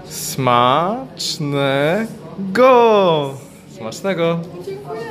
Smacznego! Smacznego! Dziękuję.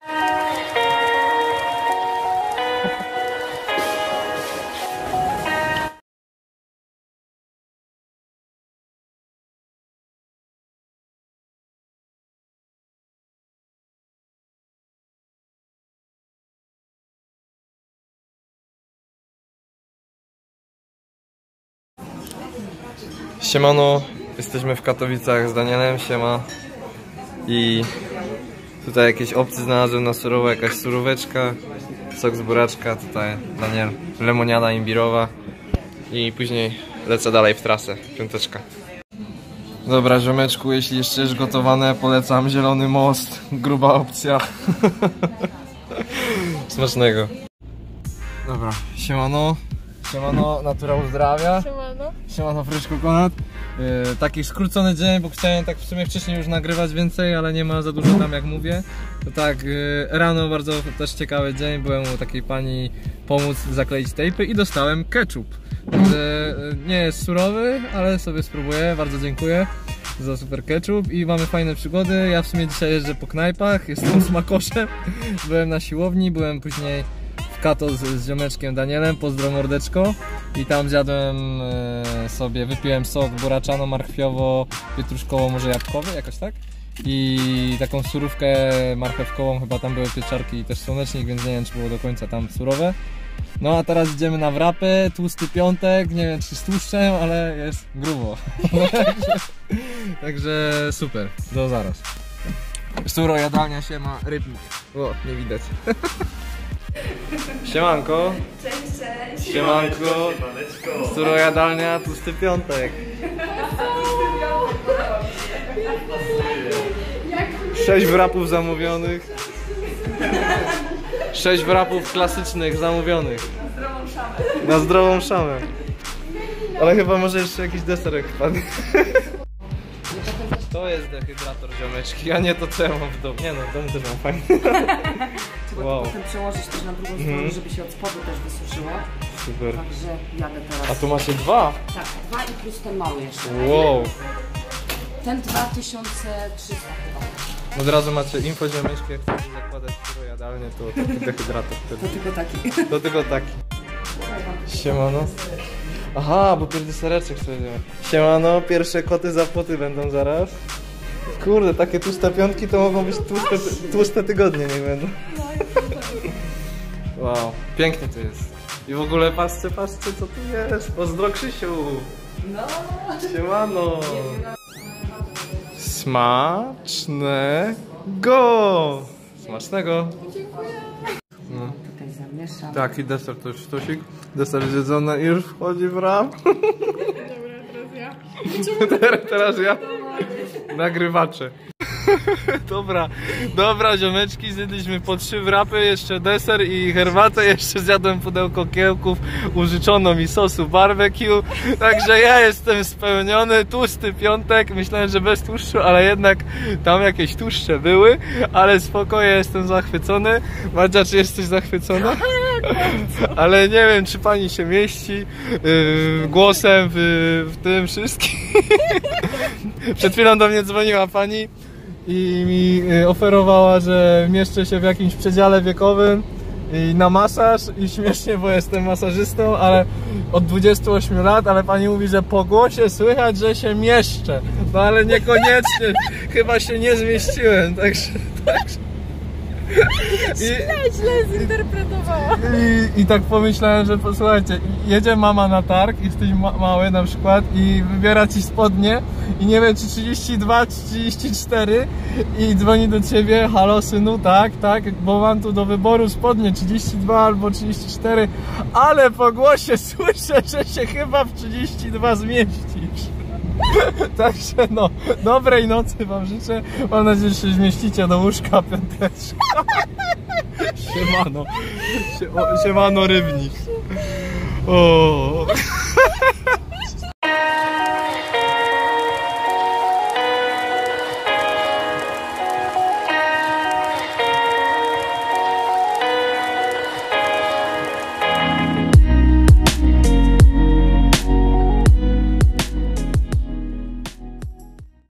Siemano, jesteśmy w Katowicach z Danielem, siema. I tutaj jakieś opcje znalazłem na surowo, jakaś suróweczka, sok z buraczka, tutaj Daniel, lemoniada imbirowa. I później lecę dalej w trasę, piąteczka. Dobra ziomeczku, jeśli jeszcze jest gotowane, polecam Zielony Most, gruba opcja. Smacznego. Dobra, siemano. Siemano, natura uzdrawia. Siemano. Siemano, Fresh Coconut. Taki skrócony dzień, bo chciałem tak w sumie wcześniej już nagrywać więcej, ale nie ma za dużo tam jak mówię. To tak, rano bardzo też ciekawy dzień, byłem u takiej pani pomóc zakleić tejpy i dostałem ketchup. Także nie jest surowy, ale sobie spróbuję, bardzo dziękuję za super ketchup i mamy fajne przygody. Ja w sumie dzisiaj jeżdżę po knajpach, jestem smakoszem. Byłem na siłowni, byłem później w Kato z ziomeczkiem Danielem, pozdro mordeczko. I tam zjadłem sobie, wypiłem sok buraczano-marchwiowo-pietruszkowo, może jabłkowy, jakoś tak? I taką surówkę marchewkową, chyba tam były pieczarki i też słonecznik, więc nie wiem, czy było do końca tam surowe. No a teraz idziemy na wrapy, tłusty piątek, nie wiem czy z tłuszczem, ale jest grubo. Także super, do zaraz. Suro jadalnia się ma rybnik. O, nie widać. Siemanko. Cześć, cześć. Siemanko. Suro jadalnia, tłusty piątek. 6 wrapów zamówionych. 6 wrapów klasycznych zamówionych. Na zdrową szamę. Ale chyba może jeszcze jakiś deserek wpadnie. To jest dehydrator, ziomeczki, a nie to co ja mam w domu. Nie no, w domu też mam fajnie. Trzeba to potem przełożyć też na drugą stronę, żeby się od spodu też wysuszyło. Super. Także jadę teraz. A tu macie 2? Tak, 2 i plus ten mały jeszcze. Wow. Ten 2300 chyba. Od razu macie info, ziomeczki, jak chcecie zakładać suro jadalnie, to taki dehydrator wtedy. To tylko taki. To tylko taki. Siemano. Aha, bo pierwszy sereczek sobie wziąłem. Siemano, pierwsze koty za płoty będą zaraz. Kurde, takie tłuste piątki to mogą być tłuste tygodnie, nie będą. Wow, pięknie to jest. I w ogóle patrzcie, co tu jest. Pozdro Krzysiu. No. Siemano. Smacznego. Smacznego. Dziękuję. No. Tutaj zamieszam. Tak, i deser to już sztosik. Deser zjedzony i już wchodzi w ram. Dobra, teraz ja. Teraz ja. Nagrywacze. Dobra ziomeczki, zjedliśmy po 3 wrapy, jeszcze deser i herbatę, jeszcze zjadłem pudełko kiełków, użyczono mi sosu barbecue, także ja jestem spełniony, tłusty piątek, myślałem, że bez tłuszczu, ale jednak tam jakieś tłuszcze były, ale spokojnie, jestem zachwycony. Madzia, czy jesteś zachwycona? Ale nie wiem, czy pani się mieści głosem w tym wszystkim. Przed chwilą do mnie dzwoniła pani i mi oferowała, że mieszczę się w jakimś przedziale wiekowym i na masaż i śmiesznie, bo jestem masażystą, ale od 28 lat, ale pani mówi, że po głosie słychać, że się mieszczę. No ale niekoniecznie, chyba się nie zmieściłem, także... Źle zinterpretowała. I tak pomyślałem, że posłuchajcie, jedzie mama na targ, jesteś mały na przykład i wybiera ci spodnie i nie wiem czy 32 czy 34 i dzwoni do ciebie, halo synu, tak, bo mam tu do wyboru spodnie 32 albo 34, ale po głosie słyszę, że się chyba w 32 zmieścisz. Także no, dobrej nocy wam życzę. Mam nadzieję, że się zmieścicie do łóżka, piąteczka. Siemano. Siemano rybnik. O.